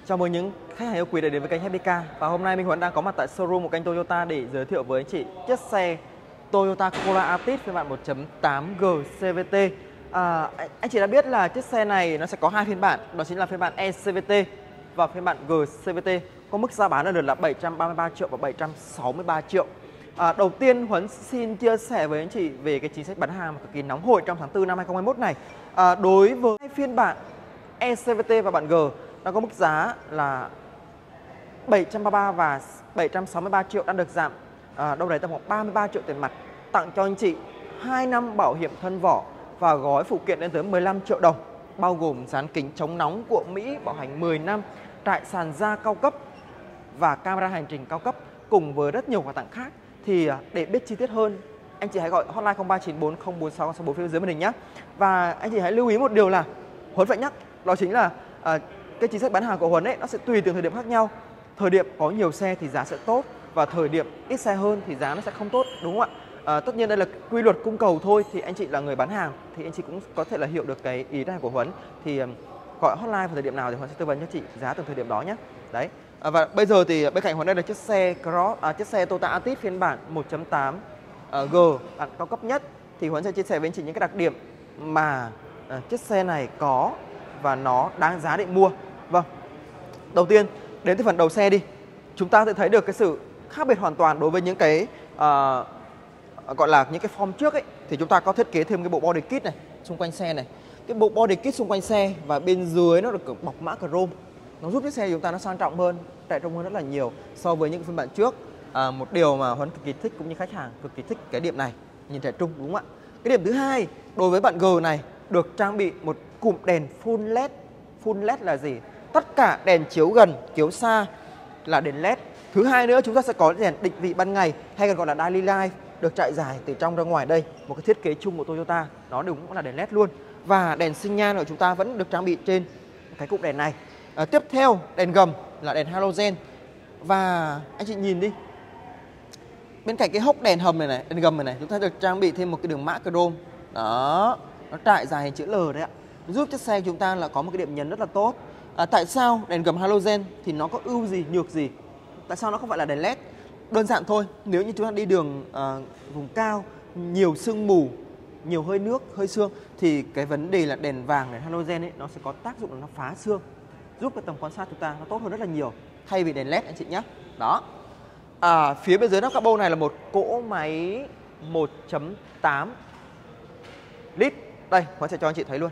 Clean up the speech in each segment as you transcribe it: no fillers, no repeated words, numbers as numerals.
Chào mừng những khách hàng yêu quý đã đến với kênh Happy Car. Và hôm nay mình Huấn đang có mặt tại showroom của kênh Toyota để giới thiệu với anh chị chiếc xe Toyota Corolla Altis phiên bản 1.8G CVT. Anh chị đã biết là chiếc xe này nó sẽ có hai phiên bản, đó chính là phiên bản eCVT và phiên bản G CVT. Có mức giá bán ở lượt là 733 triệu và 763 triệu. Đầu tiên Huấn xin chia sẻ với anh chị về cái chính sách bán hàng cực kỳ nóng hổi trong tháng 4 năm 2021 này. Đối với phiên bản eCVT và bản G, nó có mức giá là 733 và 763 triệu, đang được giảm đâu đấy tầm khoảng 33 triệu tiền mặt, tặng cho anh chị 2 năm bảo hiểm thân vỏ và gói phụ kiện lên tới 15 triệu đồng, bao gồm dán kính chống nóng của Mỹ bảo hành 10 năm, trại sàn da cao cấp và camera hành trình cao cấp, cùng với rất nhiều quà tặng khác. Thì để biết chi tiết hơn, anh chị hãy gọi hotline 0394046664 phía dưới màn hình nhé. Và anh chị hãy lưu ý một điều là Huấn phải nhắc, đó chính là cái chính sách bán hàng của Huấn ấy, nó sẽ tùy từng thời điểm khác nhau. Thời điểm có nhiều xe thì giá sẽ tốt, và thời điểm ít xe hơn thì giá nó sẽ không tốt, đúng không ạ? Tất nhiên đây là quy luật cung cầu thôi, thì anh chị là người bán hàng thì anh chị cũng có thể là hiểu được cái ý này của Huấn. Thì gọi hotline vào thời điểm nào thì Huấn sẽ tư vấn cho chị giá từng thời điểm đó nhé. Đấy. Và bây giờ thì bên cạnh Huấn đây là chiếc xe chiếc xe Toyota Altis phiên bản 1.8 G bản cao cấp nhất. Thì Huấn sẽ chia sẻ với anh chị những cái đặc điểm mà chiếc xe này có và nó đáng giá để mua. Vâng. Đầu tiên đến từ phần đầu xe đi, chúng ta sẽ thấy được cái sự khác biệt hoàn toàn đối với những cái gọi là những cái form trước ấy. Thì chúng ta có thiết kế thêm cái bộ body kit này xung quanh xe này, cái bộ body kit xung quanh xe, và bên dưới nó được bọc mã chrome. Nó giúp chiếc xe chúng ta nó sang trọng hơn, trẻ trung hơn rất là nhiều so với những phiên bản trước. Một điều mà Huấn cực kỳ thích cũng như khách hàng cực kỳ thích cái điểm này, nhìn trẻ trung, đúng không ạ? Cái điểm thứ hai, đối với bản G này được trang bị một cụm đèn full LED. Full LED là gì? Tất cả đèn chiếu gần, chiếu xa là đèn LED. Thứ hai nữa, chúng ta sẽ có đèn định vị ban ngày, hay còn gọi là daily light, được chạy dài từ trong ra ngoài đây. Một cái thiết kế chung của Toyota, nó đúng cũng là đèn LED luôn. Và đèn sinh nhan của chúng ta vẫn được trang bị trên cái cụm đèn này. Tiếp theo, đèn gầm là đèn halogen. Và anh chị nhìn đi, bên cạnh cái hốc đèn hầm này, đèn gầm này, chúng ta được trang bị thêm một cái đường mã chrome. Đó, nó trải dài hình chữ L đấy ạ. Nó giúp chiếc xe của chúng ta là có một cái điểm nhấn rất là tốt. Tại sao đèn gầm halogen thì nó có ưu gì, nhược gì? Tại sao nó không phải là đèn LED? Đơn giản thôi, nếu như chúng ta đi đường vùng cao, nhiều sương mù, nhiều hơi nước, hơi sương, thì cái vấn đề là đèn vàng, đèn halogen ấy, nó sẽ có tác dụng là nó phá sương, giúp cái tầm quan sát chúng ta nó tốt hơn rất là nhiều, thay vì đèn LED anh chị nhé. Đó. Phía bên dưới nắp capo này là một cỗ máy 1.8 lít. Đây, Huấn sẽ cho anh chị thấy luôn.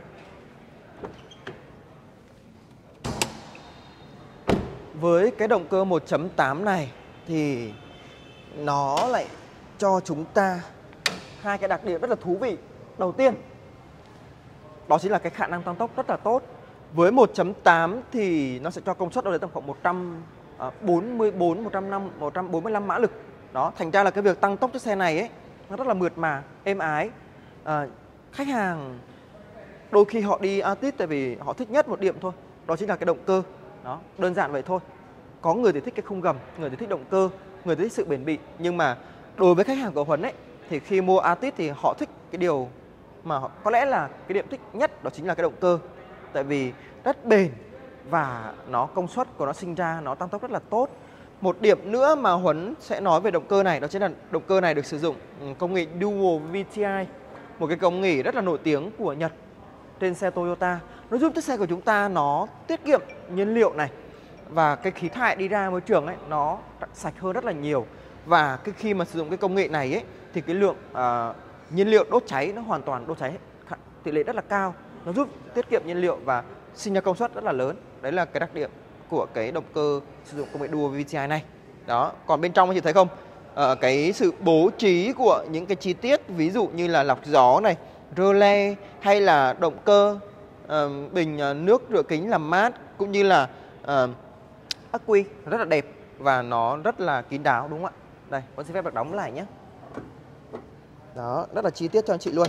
Với cái động cơ 1.8 này thì nó lại cho chúng ta hai cái đặc điểm rất là thú vị. Đầu tiên, đó chính là cái khả năng tăng tốc rất là tốt. Với 1.8 thì nó sẽ cho công suất ở tầm khoảng 144, 145 mã lực. Đó, thành ra là cái việc tăng tốc chiếc xe này ấy, nó rất là mượt mà, êm ái. Khách hàng đôi khi họ đi Altis tại vì họ thích nhất một điểm thôi, đó chính là cái động cơ. Đó, đơn giản vậy thôi. Có người thì thích cái khung gầm, người thì thích động cơ, người thì thích sự bền bỉ. Nhưng mà đối với khách hàng của Huấn ấy, thì khi mua Altis thì họ thích cái điều mà họ, có lẽ là cái điểm thích nhất, đó chính là cái động cơ. Tại vì rất bền và nó công suất của nó sinh ra, nó tăng tốc rất là tốt. Một điểm nữa mà Huấn sẽ nói về động cơ này, đó chính là động cơ này được sử dụng công nghệ Dual VTI, một cái công nghệ rất là nổi tiếng của Nhật trên xe Toyota. Nó giúp chiếc xe của chúng ta nó tiết kiệm nhiên liệu này, và cái khí thải đi ra môi trường ấy nó sạch hơn rất là nhiều. Và khi mà sử dụng cái công nghệ này ấy, thì cái lượng nhiên liệu đốt cháy nó hoàn toàn đốt cháy tỷ lệ rất là cao. Nó giúp tiết kiệm nhiên liệu và sinh ra công suất rất là lớn. Đấy là cái đặc điểm của cái động cơ sử dụng công nghệ Dual VTI này. Đó, còn bên trong anh chị thấy không? Cái sự bố trí của những cái chi tiết, ví dụ như là lọc gió này, rơ le, hay là động cơ, bình nước rửa kính làm mát, cũng như là ắc quy rất là đẹp và nó rất là kín đáo, đúng không ạ? Đây, con xin phép được đóng lại nhé. Đó, rất là chi tiết cho anh chị luôn.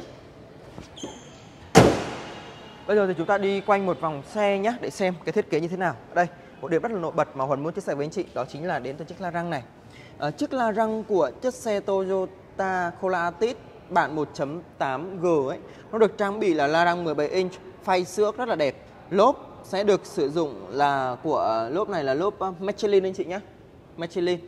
Bây giờ thì chúng ta đi quanh một vòng xe nhé, để xem cái thiết kế như thế nào. Đây, một điểm rất là nổi bật mà Huấn muốn chia sẻ với anh chị, đó chính là đến từ chiếc la răng này. Chiếc la răng của chiếc xe Toyota Corolla Altis bản 1.8G ấy, nó được trang bị là la răng 17 inch, phay xước rất là đẹp, lốp sẽ được sử dụng là của lốp này là lốp Michelin anh chị nhé. Michelin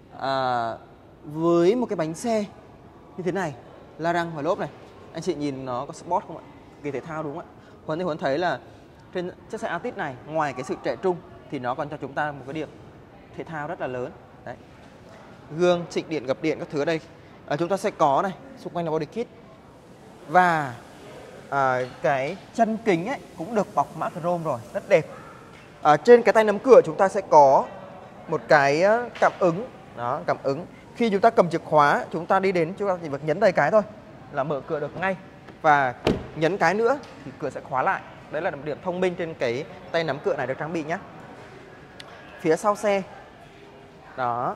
với một cái bánh xe như thế này, la răng và lốp này. Anh chị nhìn nó có sport không ạ? Kỳ thể thao đúng không ạ? Huấn thì Huấn thấy là trên chiếc xe Altis này, ngoài cái sự trẻ trung thì nó còn cho chúng ta một cái điểm thể thao rất là lớn. Đấy. Gương chỉnh điện, gập điện các thứ ở đây chúng ta sẽ có này, xung quanh là body kit. Và cái chân kính ấy cũng được bọc mã chrome rồi, rất đẹp. Trên cái tay nắm cửa chúng ta sẽ có một cái cảm ứng. Đó, cảm ứng. Khi chúng ta cầm chìa khóa, chúng ta đi đến, chúng ta chỉ việc nhấn đầy cái thôi là mở cửa được ngay. Và nhấn cái nữa thì cửa sẽ khóa lại. Đấy là điểm thông minh trên cái tay nắm cửa này được trang bị nhé. Phía sau xe. Đó.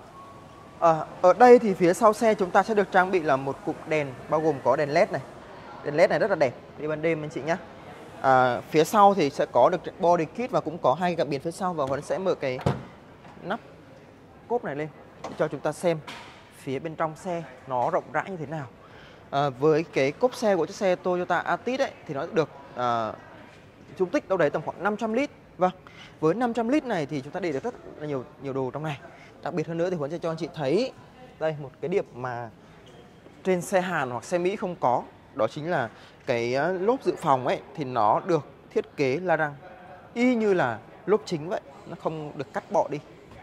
Ở đây thì phía sau xe chúng ta sẽ được trang bị là một cụm đèn, bao gồm có đèn LED này. Đèn LED này rất là đẹp, đi ban đêm anh chị nhé. Phía sau thì sẽ có được body kit và cũng có hai cảm biến phía sau. Và Huấn sẽ mở cái nắp cốp này lên để cho chúng ta xem phía bên trong xe nó rộng rãi như thế nào. Với cái cốp xe của chiếc xe Toyota Altis ấy, thì nó được dung tích đâu đấy tầm khoảng 500 lít. Vâng, với 500 lít này thì chúng ta để được rất là nhiều đồ trong này. Đặc biệt hơn nữa thì Huấn sẽ cho anh chị thấy đây một cái điểm mà trên xe Hàn hoặc xe Mỹ không có. Đó chính là cái lốp dự phòng ấy thì nó được thiết kế la răng y như là lốp chính vậy, nó không được cắt bỏ đi.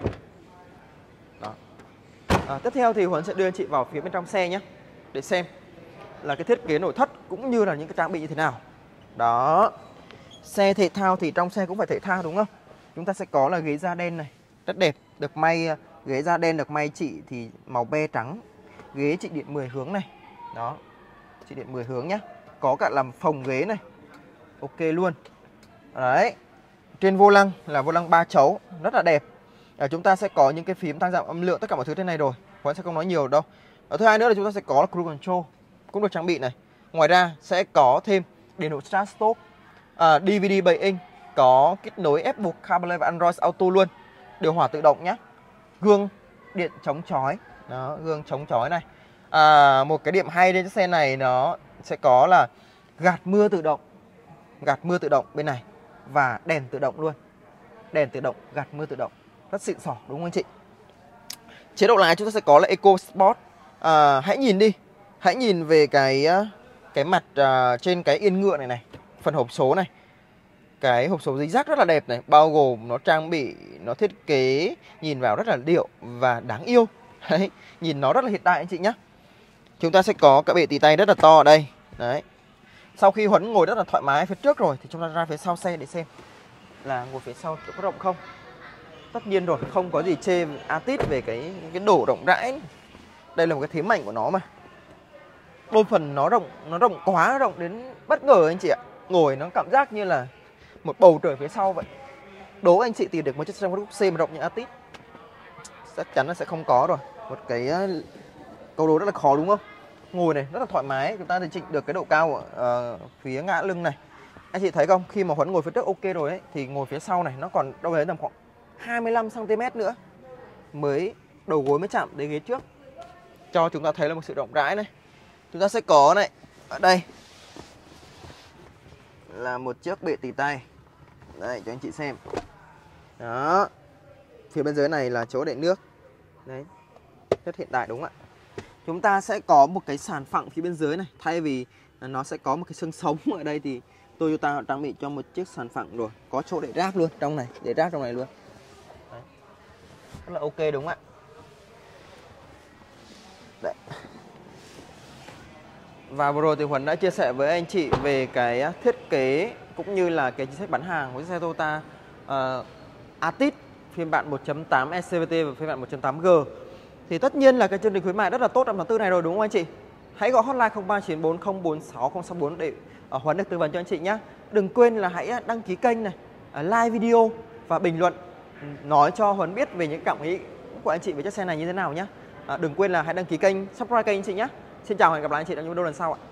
Đó. Tiếp theo thì Huấn sẽ đưa anh chị vào phía bên trong xe nhé, để xem là cái thiết kế nội thất cũng như là những cái trang bị như thế nào. Đó. Xe thể thao thì trong xe cũng phải thể thao đúng không? Chúng ta sẽ có là ghế da đen này, rất đẹp, được may ghế da đen được may chỉ thì màu be trắng. Ghế chỉnh điện 10 hướng này. Đó. Chỉnh điện 10 hướng nhé. Có cả làm phồng ghế này. Ok luôn. Đấy. Trên vô lăng là vô lăng 3 chấu, rất là đẹp. Chúng ta sẽ có những cái phím tăng giảm âm lượng, tất cả mọi thứ trên này rồi. Huấn sẽ không nói nhiều đâu. Thứ hai nữa là chúng ta sẽ có là cruise control, cũng được trang bị này. Ngoài ra sẽ có thêm đèn độ start stop, DVD 7 inch, có kết nối Apple CarPlay và Android Auto luôn. Điều hòa tự động nhé. Gương điện chống chói. Đó, gương chống chói này. Một cái điểm hay trên chiếc xe này nó sẽ có là gạt mưa tự động. Gạt mưa tự động bên này. Và đèn tự động luôn. Đèn tự động, gạt mưa tự động. Rất xịn sò đúng không anh chị? Chế độ lái chúng ta sẽ có là Eco Sport. Hãy nhìn đi. Hãy nhìn về cái mặt trên cái yên ngựa này này. Phần hộp số này. Cái hộp số dính rác rất là đẹp này. Bao gồm nó trang bị, nó thiết kế nhìn vào rất là điệu và đáng yêu. Đấy, nhìn nó rất là hiện đại anh chị nhé. Chúng ta sẽ có cái bệ tì tay rất là to ở đây. Đấy. Sau khi Huấn ngồi rất là thoải mái phía trước rồi thì chúng ta ra phía sau xe để xem là ngồi phía sau có rộng không. Tất nhiên rồi, không có gì chê Altis về cái độ rộng rãi. Đây là một cái thế mạnh của nó mà. Đôi phần nó rộng quá, rộng đến bất ngờ anh chị ạ. Ngồi nó cảm giác như là một bầu trời phía sau vậy. Đố anh chị tìm được một chiếc xe Group C mà rộng như Altis, chắc chắn là sẽ không có rồi. Một cái câu đố rất là khó đúng không? Ngồi này rất là thoải mái, chúng ta thì chỉnh được cái độ cao ở phía ngã lưng này. Anh chị thấy không? Khi mà Huấn ngồi phía trước ok rồi ấy, thì ngồi phía sau này nó còn đâu đấy tầm khoảng 25 cm nữa mới đầu gối mới chạm đến ghế trước. Cho chúng ta thấy là một sự rộng rãi này. Chúng ta sẽ có này, ở đây là một chiếc bệ tì tay. Đây cho anh chị xem. Đó. Phía bên dưới này là chỗ để nước. Đấy. Rất hiện đại đúng không ạ? Chúng ta sẽ có một cái sàn phẳng phía bên dưới này. Thay vì nó sẽ có một cái xương sống ở đây thì Toyota họ trang bị cho một chiếc sàn phẳng rồi. Có chỗ để rác luôn trong này, để rác trong này luôn. Đấy. Rất là ok đúng không ạ? Đấy. Và vừa rồi thì Huấn đã chia sẻ với anh chị về cái thiết kế cũng như là cái chính sách bán hàng của chiếc xe Toyota Altis phiên bản 1.8 SCVT và phiên bản 1.8G. Thì tất nhiên là cái chương trình khuyến mại rất là tốt trong tháng 4 này rồi đúng không anh chị? Hãy gọi hotline 0394046064 để Huấn được tư vấn cho anh chị nhé. Đừng quên là hãy đăng ký kênh này, like video và bình luận nói cho Huấn biết về những cảm nghĩ của anh chị về chiếc xe này như thế nào nhé. Đừng quên là hãy đăng ký kênh, subscribe kênh anh chị nhé. Xin chào và hẹn gặp lại anh chị trong những video lần sau ạ.